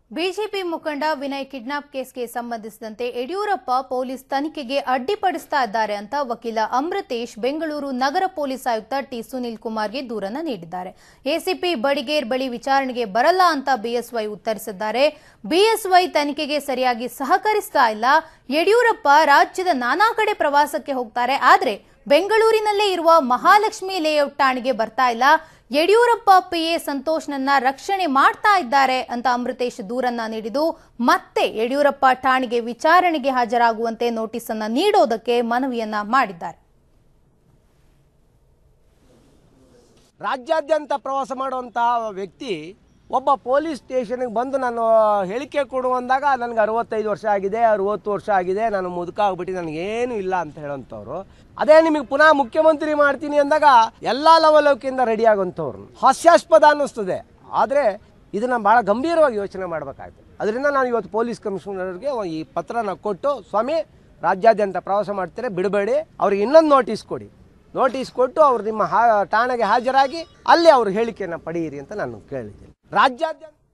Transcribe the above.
BJP ಮುಖಂಡ Vinay kidnap ಕೇಸ್ಗೆ ಸಂಬಂಧಿಸಿದಂತೆ Yediyurappa police ತನಿಖೆಗೆ ಅಡ್ಡಿಪಡಿಸ್ತಾ ಇದ್ದಾರೆ ಅಂತ ವಕೀಲ ಅಮೃತೇಶ್ ಬೆಂಗಳೂರು ನಗರ ಪೊಲೀಸ್ ಆಯುಕ್ತ ಟಿ ಸುನೀಲ್ ಕುಮಾರ್ಗೆ ದೂರನ್ನು ನೀಡಿದ್ದಾರೆ. ಎಸಿಪಿ ಬಡಿಗೇರ್ ಬಳಿ ವಿಚಾರಣೆಗೆ ಬರಲ್ಲ ಅಂತ ಬಿಎಸ್ವೈ ಉತ್ತರಿಸಿದ್ದಾರೆ. ಬಿಎಸ್ವೈ ತನಿಖೆಗೆ ಸರಿಯಾಗಿ ಸಹಕರಿಸ್ತಾ ಇಲ್ಲ. ಯಡಿಯೂರಪ್ಪ ರಾಜ್ಯದ ನಾನಾ ಕಡೆ ಪ್ರವಾಸಕ್ಕೆ ಹೋಗ್ತಾರೆ, ಆದ್ರೆ ಬೆಂಗಳೂರಿನಲ್ಲೇ ಇರುವ ಮಹಾಲಕ್ಷ್ಮಿ ಲೇಔಟ್ ಠಾಣೆಗೆ ಬರ್ತಾ ಇಲ್ಲ. ಯಡಿಯೂರಪ್ಪ ಪಿಎ ಸಂತೋಷ್ನನ್ನ ರಕ್ಷಣೆ ಮಾಡ್ತಾ ಇದ್ದಾರೆ ಅಂತ ಅಮೃತೇಶ್ ದೂರನ್ನ ನೀಡಿದ್ದು, ಮತ್ತೆ ಯಡಿಯೂರಪ್ಪ ಠಾಣೆಗೆ ವಿಚಾರಣೆಗೆ ಹಾಜರಾಗುವಂತೆ ನೋಟಿಸ್ ಅನ್ನ ನೀಡೋದಕ್ಕೆ ಮನವಿಯನ್ನ ಮಾಡಿದ್ದಾರೆ. ರಾಜ್ಯಾದ್ಯಂತ ಪ್ರವಾಸ ಮಾಡುವಂತಹ ವ್ಯಕ್ತಿ ಒಬ್ಬ ಪೊಲೀಸ್ ಸ್ಟೇಷನ್ಗೆ ಬಂದು ನಾನು ಹೇಳಿಕೆ ಕೊಡುವಂದಾಗ ನನಗೆ 65 ವರ್ಷ ಆಗಿದೆ, 60 ವರ್ಷ ಆಗಿದೆ, ನಾನು ಮುದುಕ ಆಗ್ಬಿಟ್ಟು ನನಗೇನು ಇಲ್ಲ ಅಂತ ಹೇಳೋಂಥವ್ರು, ಅದೇ ನಿಮಗೆ ಪುನಃ ಮುಖ್ಯಮಂತ್ರಿ ಮಾಡ್ತೀನಿ ಅಂದಾಗ ಎಲ್ಲ ಲವಲವಿಕೆಯಿಂದ ರೆಡಿ ಆಗೋಂಥವ್ರು ಹಾಸ್ಯಾಸ್ಪದ ಅನ್ನಿಸ್ತದೆ. ಆದರೆ ಇದನ್ನು ಭಾಳ ಗಂಭೀರವಾಗಿ ಯೋಚನೆ ಮಾಡಬೇಕಾಗುತ್ತೆ. ಅದರಿಂದ ನಾನು ಇವತ್ತು ಪೊಲೀಸ್ ಕಮಿಷನರ್ಗೆ ಈ ಪತ್ರನ ಕೊಟ್ಟು, ಸ್ವಾಮಿ ರಾಜ್ಯಾದ್ಯಂತ ಪ್ರವಾಸ ಮಾಡ್ತಾರೆ, ಬಿಡಬೇಡಿ, ಅವ್ರಿಗೆ ಇನ್ನೊಂದು ನೋಟಿಸ್ ಕೊಟ್ಟು ಅವ್ರು ನಿಮ್ಮ ಠಾಣೆಗೆ ಹಾಜರಾಗಿ ಅಲ್ಲಿ ಅವ್ರ ಹೇಳಿಕೆಯನ್ನು ಪಡೆಯಿರಿ ಅಂತ ನಾನು ಕೇಳಿದ್ದೀನಿ. ರಾಜ್ಯಾದ್ಯಂತ